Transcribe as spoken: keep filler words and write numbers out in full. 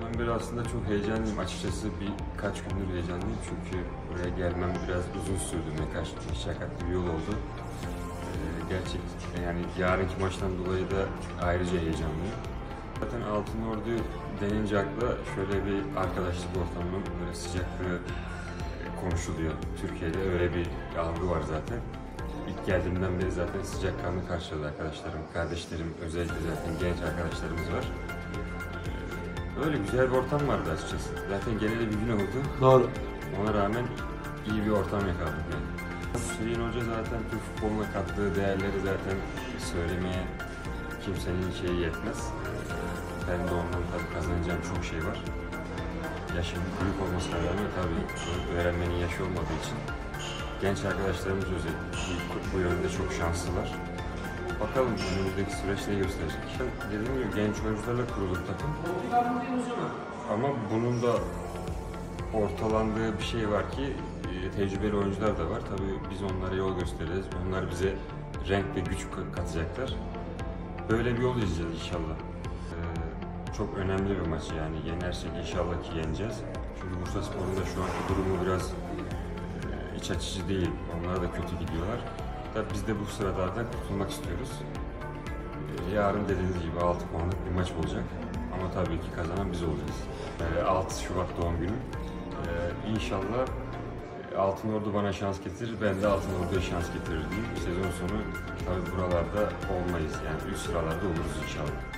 Ben böyle aslında çok heyecanlıyım. Açıkçası birkaç gündür heyecanlıyım çünkü buraya gelmem biraz uzun sürdü. Birkaç meşakkatli bir yol oldu. Ee, gerçekten yani yarınki maçtan dolayı da ayrıca heyecanlıyım. Zaten Altınordu denince akla şöyle bir arkadaşlık ortamının böyle sıcaklığı konuşuluyor. Türkiye'de öyle bir algı var zaten. İlk geldiğimden beri zaten sıcakkanlı karşıladı arkadaşlarım, kardeşlerim, özellikle zaten genç arkadaşlarımız var. Öyle güzel bir ortam vardı açıkçası. Zaten geleli bir gün oldu. Doğru. Ona rağmen iyi bir ortam yakaladık yani. Hüseyin Hoca zaten Türk futboluna kattığı değerleri zaten söylemeye kimsenin şeyi yetmez. Ben de ondan tabii kazanacağım çok şey var. Yaşım büyük olmasına rağmen tabii öğrenmenin yaşı olmadığı için genç arkadaşlarımız özellikle bu yönde çok şanslılar. Bakalım önümüzdeki süreç ne gösterecek. Dediğim gibi genç oyuncularla kurulur takım. Ama bunun da ortalandığı bir şey var ki tecrübeli oyuncular da var. Tabii biz onlara yol göstereceğiz. Onlar bize renk ve güç katacaklar. Böyle bir yol izleyeceğiz inşallah. Ee, çok önemli bir maç yani. Yenersek inşallah ki yeneceğiz. Çünkü Bursaspor'un da şu anki durumu biraz e, iç açıcı değil. Onlar da kötü gidiyorlar. Tabii biz de bu sıralardan kurtulmak istiyoruz. Ee, yarın dediğiniz gibi altı puanlık bir maç olacak. Ama tabii ki kazanan biz olacağız. Ee, altı Şubat doğum günüm. Ee, inşallah Altınordu bana şans getirir, ben de Altınordu'ya şans getirir diyeyim. Sezon sonu tabii buralarda olmayız yani üst sıralarda oluruz inşallah.